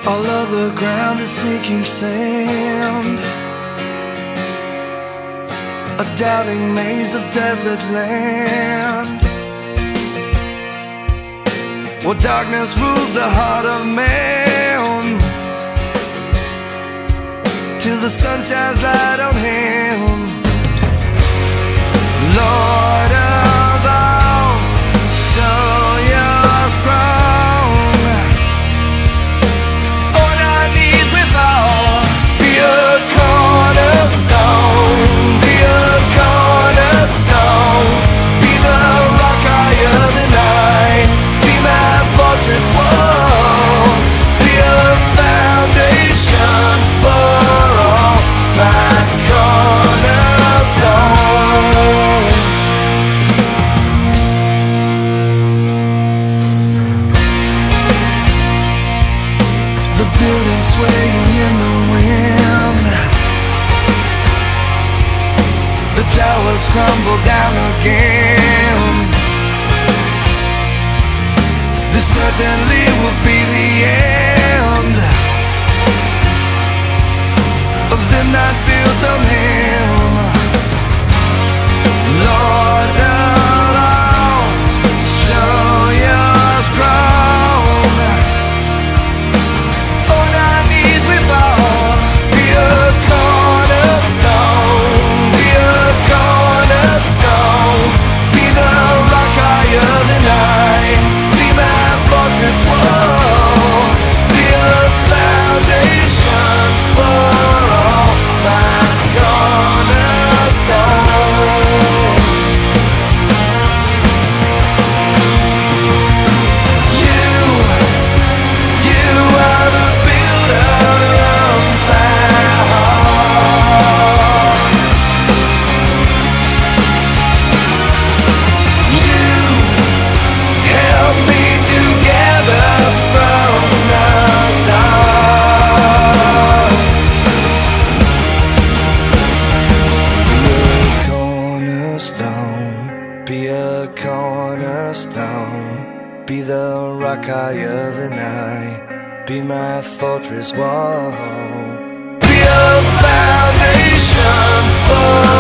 All of the ground is sinking sand, a doubting maze of desert land, where darkness rules the heart of man, till the sun shines light on him. Lord of all, show your strong. On our knees we fall. Be a cornerstone, be a cornerstone, be the rock higher than I, be my fortress wall, be a foundation for all my cornerstone. The building swaying in the wind, the towers crumble down again. This certainly will be the end of them not built on him. Lord of all, show your strong. On our knees we fall. Be a cornerstone, be a cornerstone, be the rock higher than I, be my fortress wall, be a foundation for all my cornerstone. You are the builder of my heart. You held me together from the start. Be a cornerstone, be the rock higher than I, be my fortress wall, be a foundation for